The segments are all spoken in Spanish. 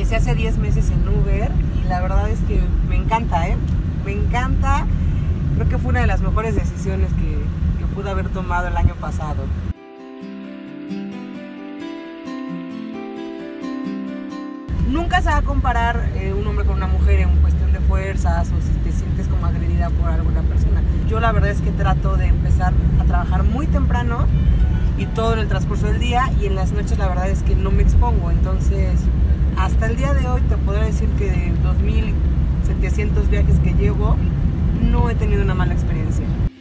Empecé hace 10 meses en Uber y la verdad es que me encanta, me encanta. Creo que fue una de las mejores decisiones que pude haber tomado el año pasado. Nunca se va a comparar un hombre con una mujer en cuestión de fuerzas o si te sientes como agredida por alguna persona. Yo la verdad es que trato de empezar a trabajar muy temprano y todo en el transcurso del día, y en las noches la verdad es que no me expongo. Entonces hasta el día de hoy te podré decir que de 2.700 viajes que llevo no he tenido una mala experiencia.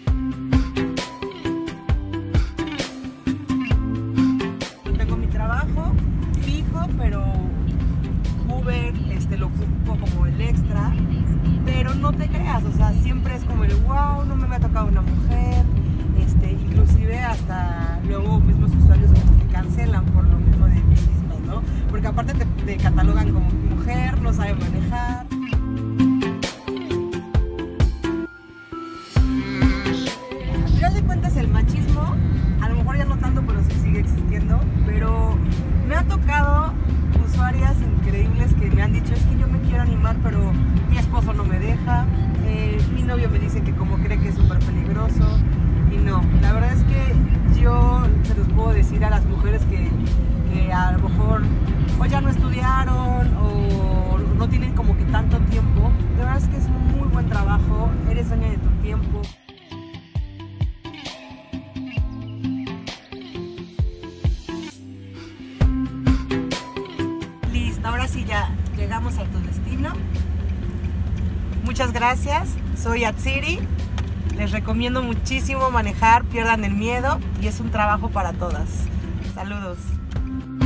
Tengo mi trabajo fijo, pero Uber lo ocupo como el extra, pero no te creas, o sea, siempre es como el wow, no me ha tocado una mujer, inclusive hasta luego mismos usuarios como que cancelan por lo mismo de mí mismas, ¿no? Porque aparte te catalogan como mujer, no sabe manejar. Al final de cuentas el machismo, a lo mejor ya no tanto, pero sí sigue existiendo, pero me ha tocado usuarias increíbles que me han dicho, es que yo me quiero animar, pero mi esposo no me deja, mi novio me dice que como cree que es súper peligroso, y no, la verdad es que yo se los puedo decir a las mujeres que a lo mejor o ya no estudiaron o no tienen como que tanto tiempo, la verdad es que es un muy buen trabajo, eres dueña de tu tiempo. Ahora sí ya llegamos a tu destino. Muchas gracias, soy Atsiri. Les recomiendo muchísimo manejar, pierdan el miedo y es un trabajo para todas. Saludos.